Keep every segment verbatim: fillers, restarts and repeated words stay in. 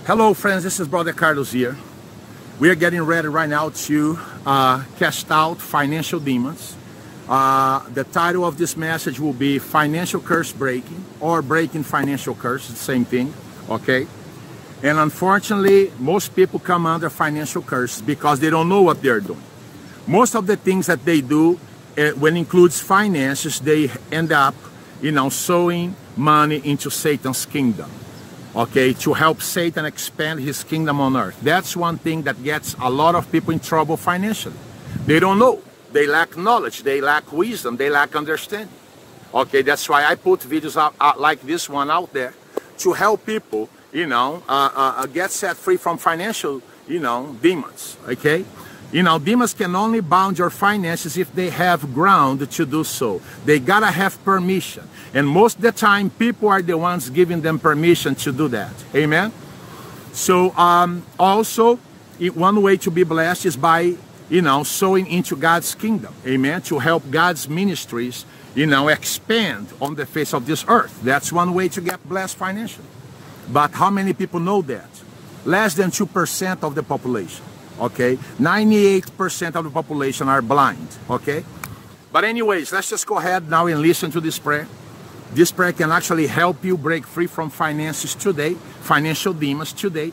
Hello friends, this is Brother Carlos here. We are getting ready right now to uh, cast out financial demons. Uh, the title of this message will be Financial Curse Breaking, or Breaking Financial Curse, it's the same thing, okay? And unfortunately, most people come under financial curses because they don't know what they're doing. Most of the things that they do, uh, when it includes finances, they end up, you know, sowing money into Satan's kingdom. Okay, to help Satan expand his kingdom on earth. That's one thing that gets a lot of people in trouble financially. They don't know. They lack knowledge. They lack wisdom. They lack understanding. Okay, that's why I put videos out, out like this one out there to help people, you know, uh, uh, get set free from financial, you know, demons. Okay, you know, demons can only bound your finances if they have ground to do so. They gotta have permission. And most of the time, people are the ones giving them permission to do that. Amen? So, um, also, one way to be blessed is by, you know, sowing into God's kingdom. Amen? To help God's ministries, you know, expand on the face of this earth. That's one way to get blessed financially. But how many people know that? Less than two percent of the population. Okay? ninety-eight percent of the population are blind. Okay? But anyways, let's just go ahead now and listen to this prayer. This prayer can actually help you break free from finances today, financial demons today.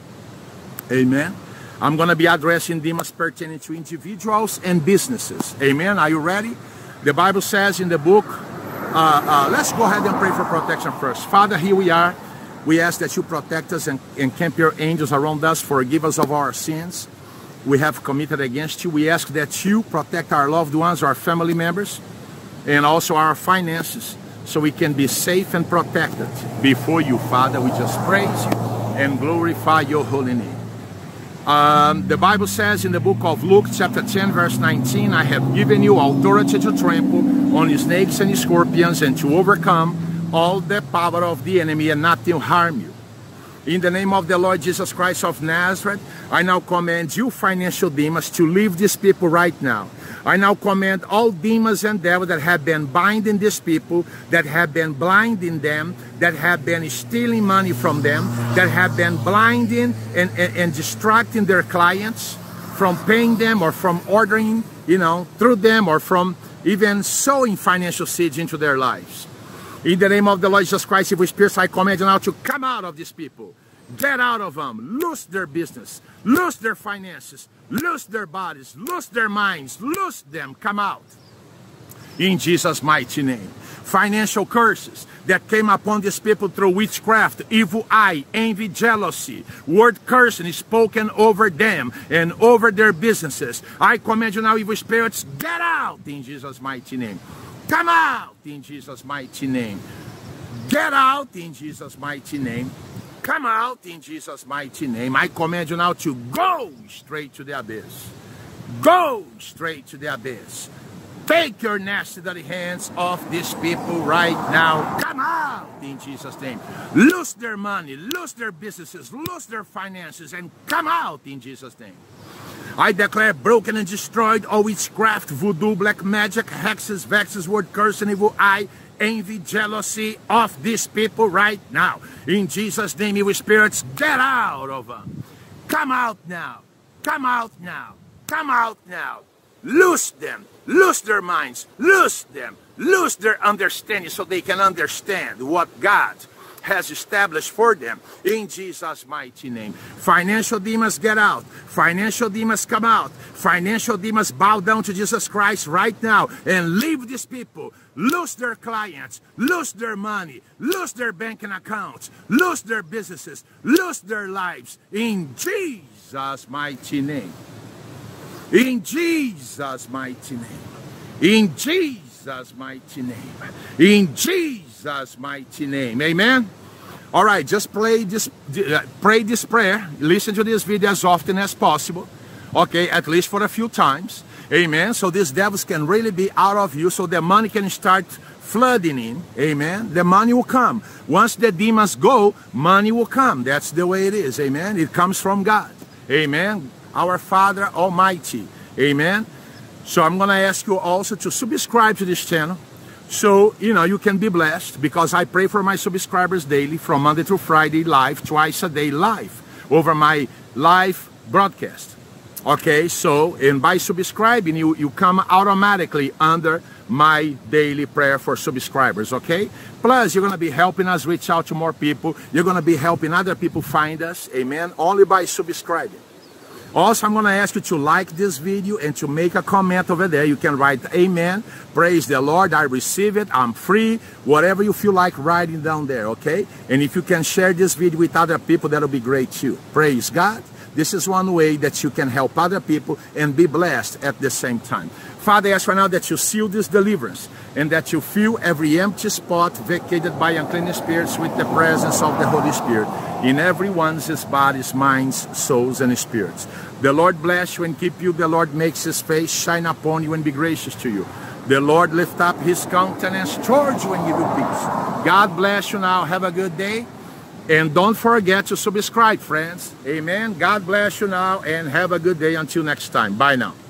Amen. I'm going to be addressing demons pertaining to individuals and businesses. Amen. Are you ready? The Bible says in the book, uh, uh, let's go ahead and pray for protection first. Father, here we are. We ask that you protect us and encamp your angels around us, forgive us of our sins we have committed against you. We ask that you protect our loved ones, our family members, and also our finances, so we can be safe and protected before you, Father. We just praise you and glorify your holy name. Um, the Bible says in the book of Luke, chapter ten, verse nineteen, I have given you authority to trample on snakes and scorpions and to overcome all the power of the enemy, and nothing will harm you. In the name of the Lord Jesus Christ of Nazareth, I now command you, financial demons, to leave these people right now. I now command all demons and devils that have been binding these people, that have been blinding them, that have been stealing money from them, that have been blinding and, and, and distracting their clients from paying them or from ordering, you know, through them, or from even sowing financial seeds into their lives. In the name of the Lord Jesus Christ, evil spirits, I command you now to come out of these people. Get out of them. Lose their business. Lose their finances. Lose their bodies. Lose their minds. Lose them. Come out. In Jesus' mighty name. Financial curses that came upon these people through witchcraft, evil eye, envy, jealousy, word cursing is spoken over them and over their businesses. I command you now, evil spirits, get out in Jesus' mighty name. Come out in Jesus' mighty name. Get out in Jesus' mighty name. Come out in Jesus' mighty name. I command you now to go straight to the abyss. Go straight to the abyss. Take your nasty dirty hands off these people right now. Come out in Jesus' name. Lose their money, lose their businesses, lose their finances, and come out in Jesus' name. I declare broken and destroyed all witchcraft, voodoo, black magic, hexes, vexes, word curse, and evil eye, envy, jealousy of these people right now. In Jesus' name, evil spirits, get out of them. Come out now. Come out now. Come out now. Loose them. Loose their minds. Loose them. Loose their understanding so they can understand what God has established for them. In Jesus' mighty name. Financial demons, get out. Financial demons, come out. Financial demons, bow down to Jesus Christ right now and leave these people. Lose their clients. Lose their money. Lose their banking accounts. Lose their businesses. Lose their lives. In Jesus' mighty name. In Jesus' mighty name. In Jesus' mighty name. In Jesus' mighty name. Amen. All right, just play this, uh, pray this prayer. Listen to this video as often as possible. Okay, at least for a few times. Amen. So these devils can really be out of you, so the money can start flooding in. Amen. The money will come. Once the demons go, money will come. That's the way it is. Amen. It comes from God. Amen. Our Father Almighty. Amen. So I'm going to ask you also to subscribe to this channel, so you know you can be blessed, because I pray for my subscribers daily, from Monday to Friday, live, twice a day live. over my live broadcast. Okay, so, and by subscribing, you, you come automatically under my daily prayer for subscribers, okay? Plus, you're going to be helping us reach out to more people. You're going to be helping other people find us, amen, only by subscribing. Also, I'm going to ask you to like this video and to make a comment over there. You can write, amen, praise the Lord, I receive it, I'm free, whatever you feel like writing down there, okay? And if you can share this video with other people, that'll be great too. Praise God. This is one way that you can help other people and be blessed at the same time. Father, I ask right now that you seal this deliverance and that you fill every empty spot vacated by unclean spirits with the presence of the Holy Spirit in everyone's bodies, minds, souls, and spirits. The Lord bless you and keep you. The Lord makes his face shine upon you and be gracious to you. The Lord lift up his countenance towards you and give you peace. God bless you now. Have a good day. And don't forget to subscribe, friends. Amen. God bless you now and have a good day until next time. Bye now.